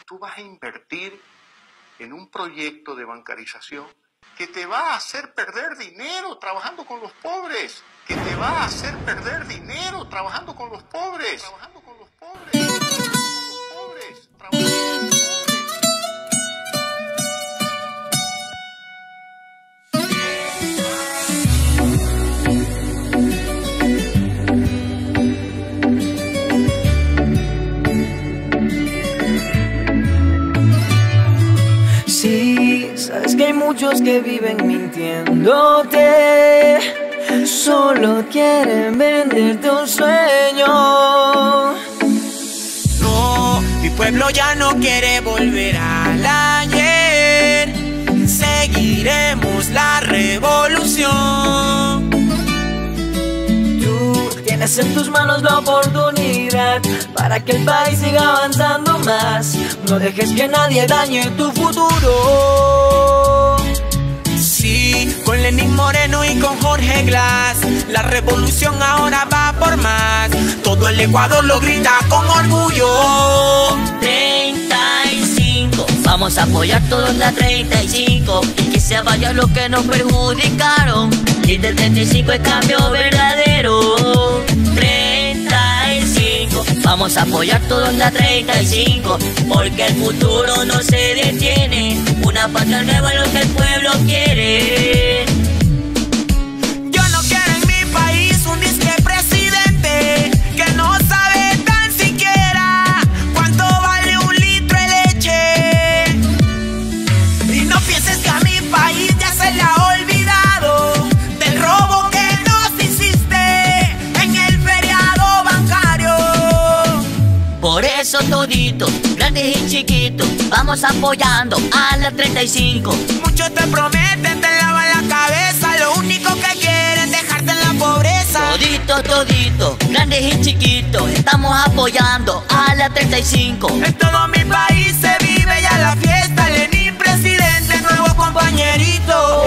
tú vas a invertir en un proyecto de bancarización que te va a hacer perder dinero trabajando con los pobres, que te va a hacer perder dinero trabajando con los pobres, trabajando con los pobres, trabajando con los pobres, trabajando con los pobres. Sabes que hay muchos que viven mintiéndote, solo quieren venderte un sueño. No, mi pueblo ya no quiere volver al ayer. Seguiremos la revolución. Tú tienes en tus manos la oportunidad para que el país siga avanzando más. No dejes que nadie dañe tu futuro. Sí, con Lenín Moreno y con Jorge Glass, la revolución ahora va por más. Todo el Ecuador lo grita con orgullo. 35, vamos a apoyar todos la 35 y que se vaya lo que nos perjudicaron. Y del 35 es cambio verdadero. 35, vamos a apoyar todos la 35 porque el futuro no se detiene. Una patria nueva es lo que el pueblo quiere. Yo no quiero en mi país un disque presidente que no sabe tan siquiera cuánto vale un litro de leche. Y no pienses que a mi país ya se le ha olvidado del robo que nos hiciste en el feriado bancario. Por eso todito, grandes y chiquitos, vamos apoyando a la 35. Muchos te prometen, te lavan la cabeza, lo único que quieren es dejarte en la pobreza. Todito, todito, grandes y chiquitos, estamos apoyando a la 35. En todo mi país se vive ya la fiesta. Lenín presidente, nuevo compañerito.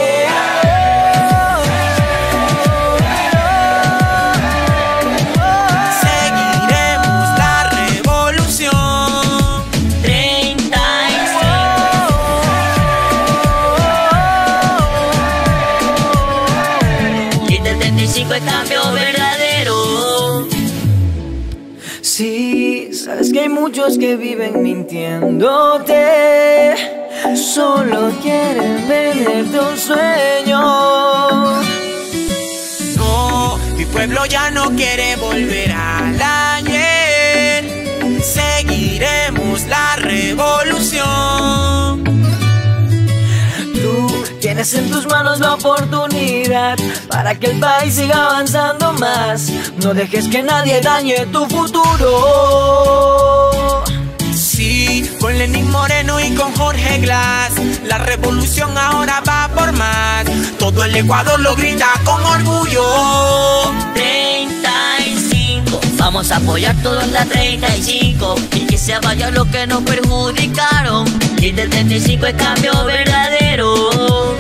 Seguiremos la revolución. 35. Y del 35 es cambio verdadero. Sí, sabes que hay muchos que viven mintiéndote, solo quieren venderte un sueño. No, mi pueblo ya no quiere volver al ayer. Seguiremos la revolución. Tú tienes en tus manos la oportunidad para que el país siga avanzando más. No dejes que nadie dañe tu futuro. Sí, con Lenín Moreno y con Jorge Glass, la revolución ahora va por más. Todo el Ecuador lo grita con orgullo. 35, vamos a apoyar todos la 35 y que se vaya lo que nos perjudicaron. Y del 35 es cambio verdadero.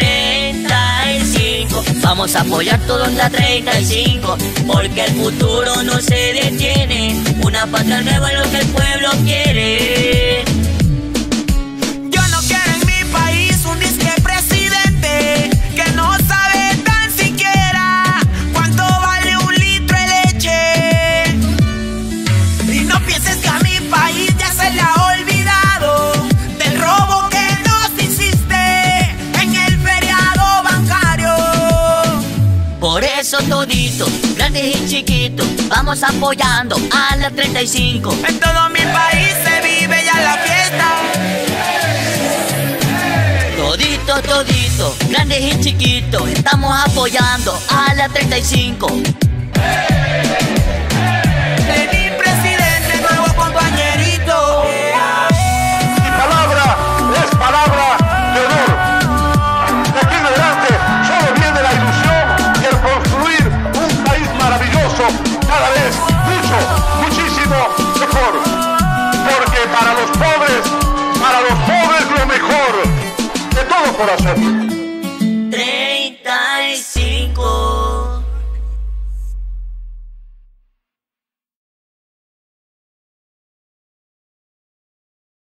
35, vamos a apoyar todos la 35 porque el futuro no se detiene. Una patria nueva es lo que el pueblo quiere. Yo no quiero en mi país un disque presidente que no sabe tan siquiera cuánto vale un litro de leche. Y no pienses que a mi país ya se le ha olvidado del robo que nos hiciste en el feriado bancario. Por eso todito, grandes y chiquitos, vamos apoyando a la 35. En todo mi país se vive ya la fiesta. Todito, todito, grandes y chiquitos, estamos apoyando a la 35.